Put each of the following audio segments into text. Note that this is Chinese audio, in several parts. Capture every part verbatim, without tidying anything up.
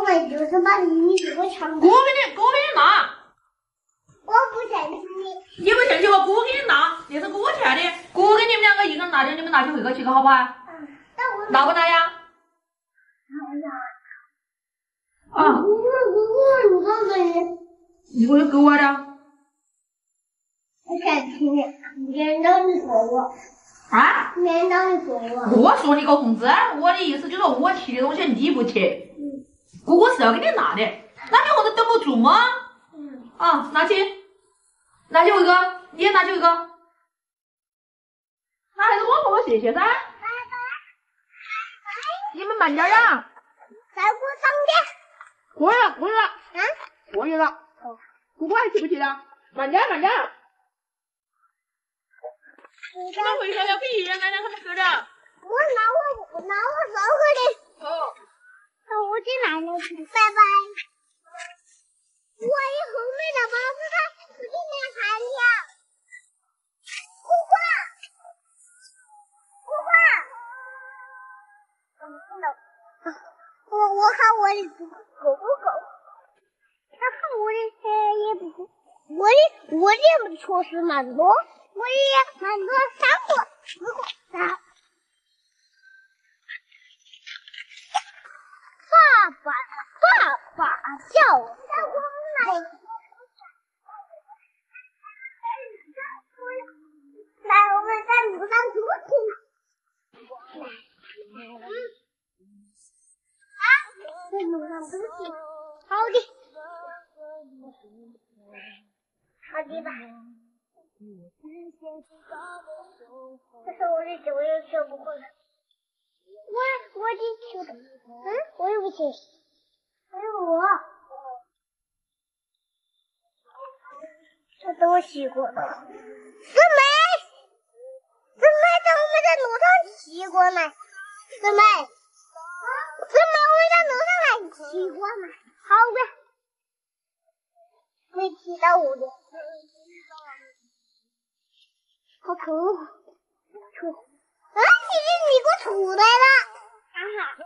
我就是把你给我抢我给你，我给你拿。 我不嫌弃你。 你不嫌弃我，哥给你拿，那是我欠的，哥给你们两个一个人拿点，你们拿去回个去个好不好？ 嗯，那我拿不拿呀？ 拿。啊，我我我告诉你， 你我就给我的。 我嫌弃你，连着你说我。 啊？ 连着你说我。 我说你个红子，我的意思就是我提的东西你不提， 嗯， 哥哥是要给你拿的，那你或者等不住吗？ 嗯。 啊，拿去，拿去一个，你也拿去一个，那还是我说我谢谢噻。 拜拜。 你们慢点呀。 再给我上点。 可以了，可以了。 啊？ 可以了。哦，哥哥还提不提了？慢点，慢点。你们为啥要比人家他们喝的？ 我拿我拿我烧喝的。 哦。 那我进来了，拜拜。我以后没得包子他不给你喊你啊。姑姑，姑姑。嗯，听到。我我看我的够不够？他看我的呃也不够。我的我的也确实蛮多。我也蛮多，三个、四个、三。爸爸，爸爸叫我。来，来，我们在路上读经。来，啊，在路上读经。好的，好的吧。这是我的酒，我也学不会了。我我的球的，嗯，我也不行。还有我，这都洗过了。师妹，师妹，在我们在路上骑过来。师妹，师妹，我们在路上来骑过来。好的，没骑到我的。好疼！出，啊！你你给我出来了！啊哈！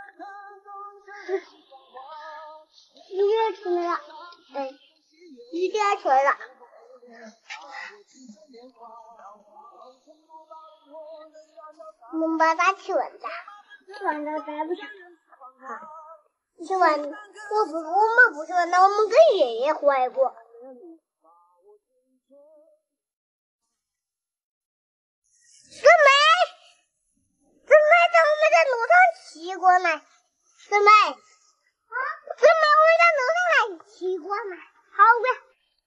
鱼也出来了，哎，鱼也出来了。我们把它去问他，去问他待不上。啊，去问我不，我们不去问他，我们跟爷爷回过。师妹，师妹，在我们在路上骑过来。师妹，啊，师妹，我们在路上来骑过来。好的，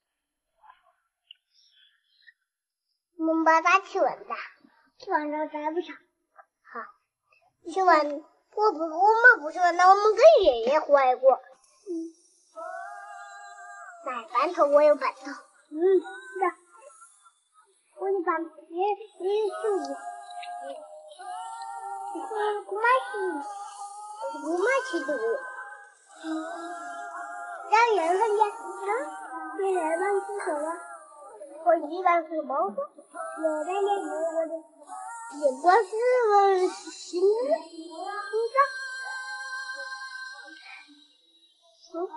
我们把他去问他，去问他待不上。好，去问我不，我们不去问他，我们跟爷爷回过。嗯，来馒头，我有馒头。嗯，是的。我的板也也是我，我姑妈是，我姑妈去的我，让人看见，啊，你来帮吃什么？我一般是毛豆，我在那里我的，也不是我心心脏，嗯。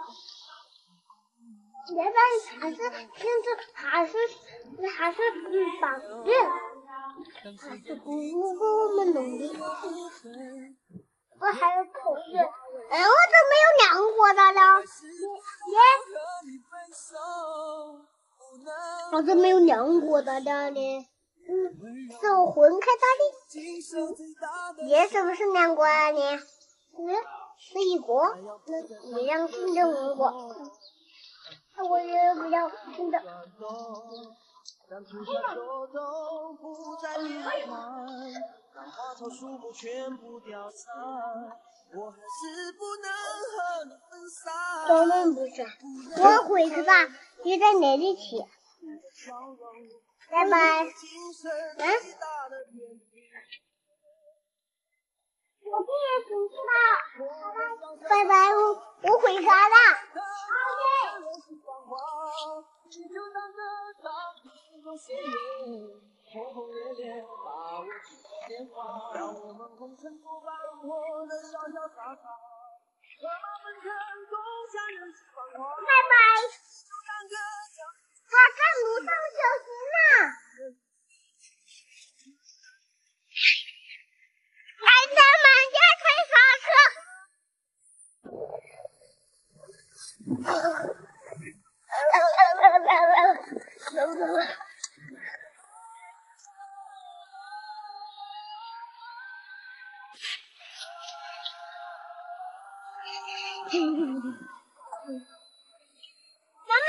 原来还是现在还是还是嗯绑对了，还是不不不我们弄的。我还有口水，哎，我都没有量过的了。耶，我都没有量过的了呢。嗯，是我混开打的。耶，是不是量过啊你？嗯，是一个，一两斤的五个。我也不要真的。让春夏秋冬不再流传，让花草树木全部凋残，我还是不能和你分散。当然不是，我回去吧，你在哪里去？拜拜。嗯。我今天出去了，拜拜，我我回家了。轰轰烈烈把我记电话，让我们红尘作伴，活得潇潇洒洒。 拜拜。他在路上小心呐、还在慢点踩刹车。妈妈，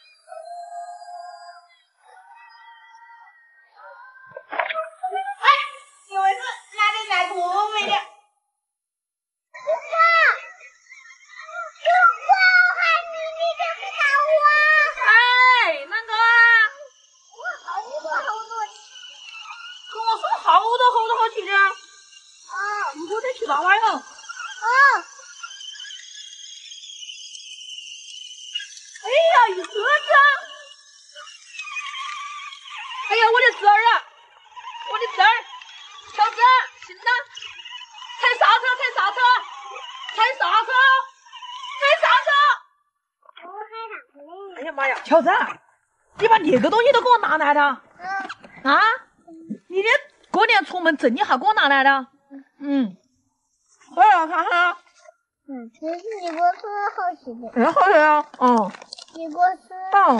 哎，你为是哪里来土没的？好多好多好吃的啊！你给我再去爸爸哟。 哦。 哎呀，一个子！哎呀，我的侄儿啊，我的侄儿，小子，行了，踩刹车，踩刹车，踩刹车，踩刹车！ 我还哪个嘞？ 哎呀妈呀，小子，你把那个东西都给我拿来的。 嗯。 啊？你的过年出门证你还给我拿来的？嗯。我要看看。 嗯，这是一个是好吃的。 哎，好吃啊！嗯。 一个是。 嗯。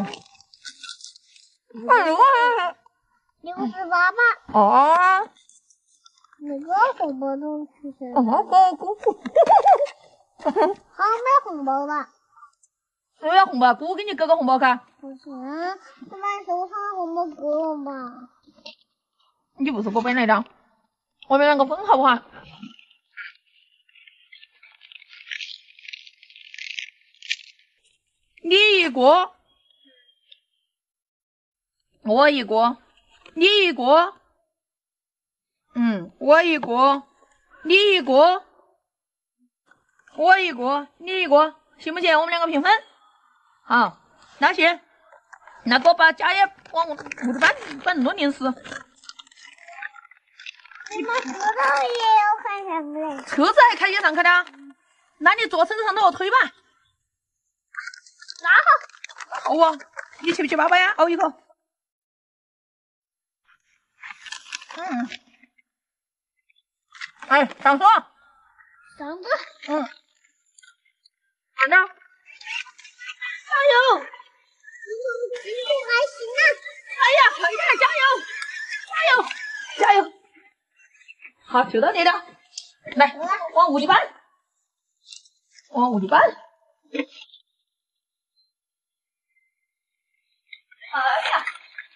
哎，一个是。 一个是爸爸。 哦。 那个红包都出现了。 哦，好姑姑。 好买红包吧？ 谁要红包？姑给你给个红包看。 不行，我把手上的红包给我吧。 你不是给我本来的，我们两个分好不好？你一个，我一个，你一个，嗯，我一个，你一个，我一个，你一个，行不行？我们两个平分。好，那行，那给我把家业往屋子搬搬弄零食。 你妈车上也要开上去嘞？ 车子还开得上去的？那你坐车子上头推吧。 拿好。 好啊，你去不去爸爸呀？熬一口。嗯。哎，上车。 上车。 嗯。好的。加油！ 你还行啊！ 哎呀，快点，加油！加油！加油！好，就到你了。来，往屋里搬。往屋里搬。哎呀！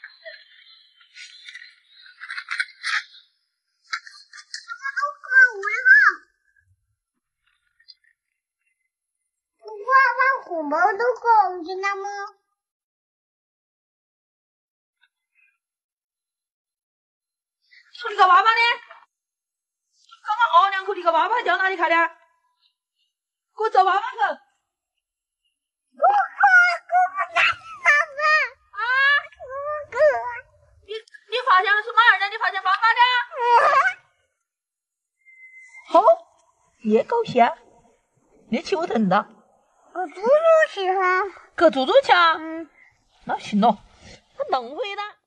我把红包都拱进来吗？ 说你个爸爸呢？刚刚熬两口，你个爸爸叫哪里去的？给我找爸爸去！ 哥哥，哥哥在哪呢？ 啊！ 哥哥， 你你发现了是马儿呢？你发现爸爸呢？好，也高兴，你去我疼的。 我猪猪喜欢。 给猪猪去啊？ 嗯。 那行了，那弄回的。